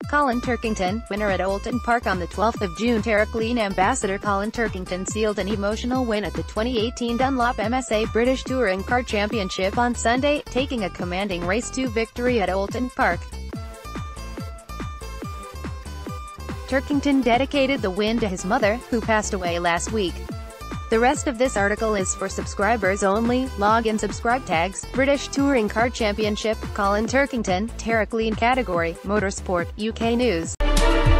Colin Turkington, winner at Oulton Park on the 12th of June. Terraclean ambassador Colin Turkington sealed an emotional win at the 2018 Dunlop MSA British Touring Car Championship on Sunday, taking a commanding race to victory at Oulton Park. Turkington dedicated the win to his mother, who passed away last week. The rest of this article is for subscribers only. Log and subscribe. Tags: British Touring Car Championship, Colin Turkington, Terraclean category, Motorsport, UK News.